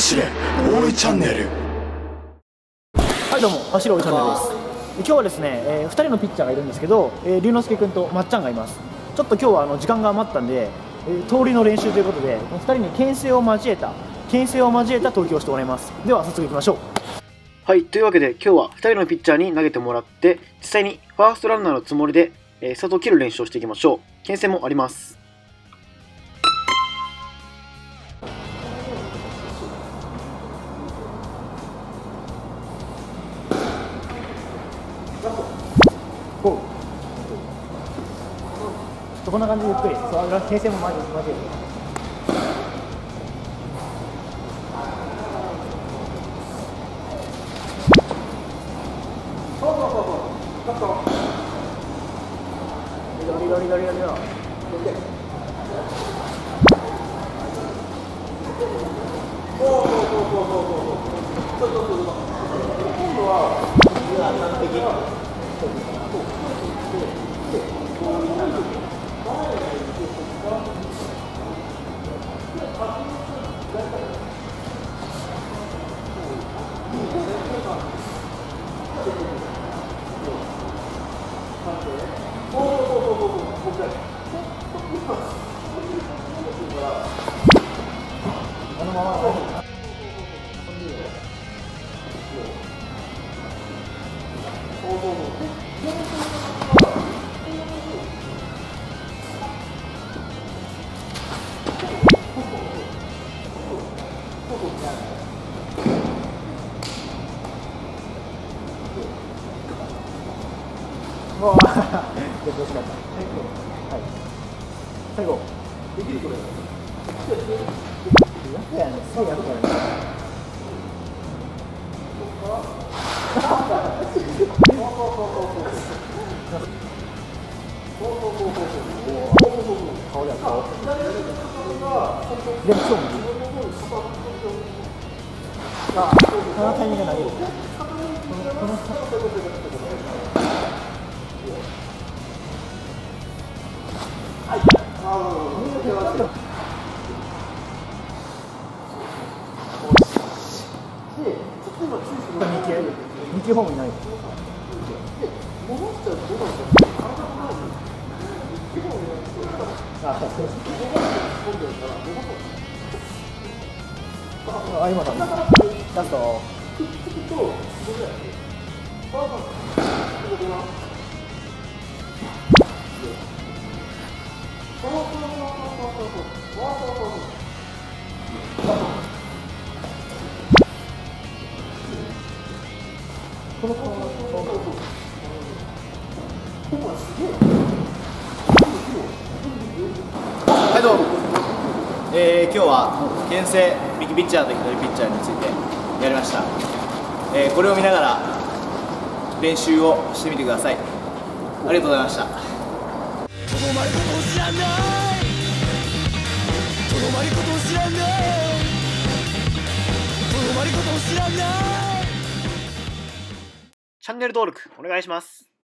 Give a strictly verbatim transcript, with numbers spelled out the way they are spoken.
走れ大井チャンネル。 はいどうも、走る大井チャンネルです。今日はですね、えー、ふたりのピッチャーがいるんですけど、えー、龍之介君とまっちゃんがいます。ちょっと今日はあの時間が余ったんで、えー、盗塁の練習ということで、このふたりに牽制を交えた牽制を交えた投球をしてもらいます。では早速いきましょう。はい、というわけで今日はふたりのピッチャーに投げてもらって、実際にファーストランナーのつもりで、えー、スタートを切る練習をしていきましょう。牽制もあります。ゴー。こんな感じでゆっくり、そう、牽制も交えて。そうそうそうそう。ちょっと。リロリロリロリロリロ。そうそうそうそうそうそう。ちょっとちょっと。今度は。今完璧。このままもうやってほしかった。はい。最後。できるこれ。やったやん。すぐやったやん。顔や顔。でもそうもいい。ああ、このタイミングで投げる。このに球ホームにない。あ、今だ。ラスト。この顔はいどうも、えー、今日は牽制右ピッチャーと左ピッチャーについてやりました。えー、これを見ながら練習をしてみてください。ありがとうございました。とどまることを知らない、とどまることを知らない、とどまることを知らない。 チャンネル登録お願いします。